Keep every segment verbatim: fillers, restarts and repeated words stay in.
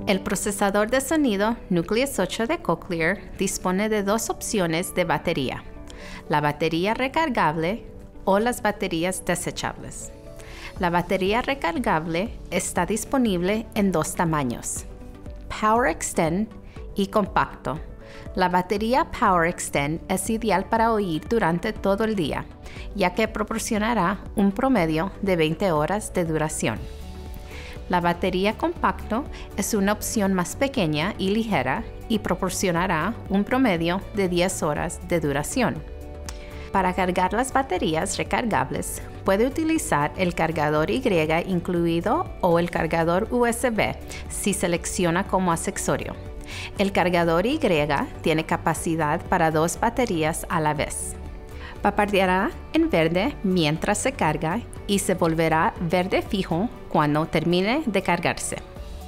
El procesador de sonido Nucleus ocho de Cochlear dispone de dos opciones de batería: la batería recargable o las baterías desechables. La batería recargable está disponible en dos tamaños: Power Extend y compacto. La batería Power Extend es ideal para oír durante todo el día, ya que proporcionará un promedio de veinte horas de duración. La batería compacto es una opción más pequeña y ligera y proporcionará un promedio de diez horas de duración. Para cargar las baterías recargables, puede utilizar el cargador Y incluido o el cargador U S B si selecciona como accesorio. El cargador Y tiene capacidad para dos baterías a la vez. Parpadeará en verde mientras se carga y se volverá verde fijo cuando termine de cargarse.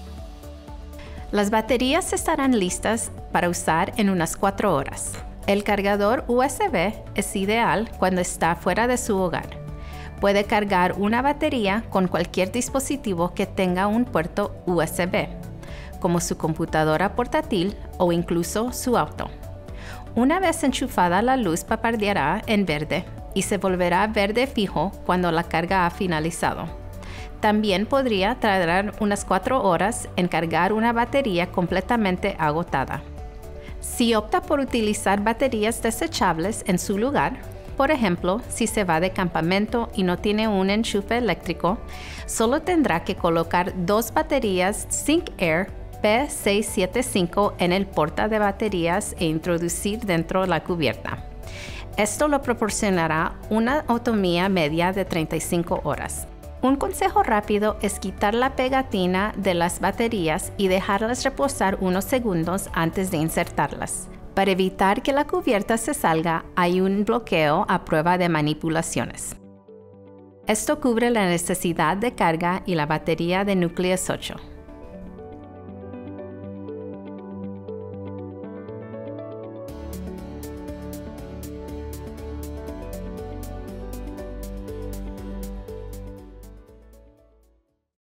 Las baterías estarán listas para usar en unas cuatro horas. El cargador U S B es ideal cuando está fuera de su hogar. Puede cargar una batería con cualquier dispositivo que tenga un puerto U S B, como su computadora portátil o incluso su auto. Una vez enchufada, la luz parpadeará en verde y se volverá verde fijo cuando la carga ha finalizado. También podría tardar unas cuatro horas en cargar una batería completamente agotada. Si opta por utilizar baterías desechables en su lugar, por ejemplo, si se va de campamento y no tiene un enchufe eléctrico, solo tendrá que colocar dos baterías ThinkAir P seiscientos setenta y cinco en el porta de baterías e introducir dentro de la cubierta. Esto le proporcionará una autonomía media de treinta y cinco horas. Un consejo rápido es quitar la pegatina de las baterías y dejarlas reposar unos segundos antes de insertarlas. Para evitar que la cubierta se salga, hay un bloqueo a prueba de manipulaciones. Esto cubre la necesidad de carga y la batería de Nucleus ocho.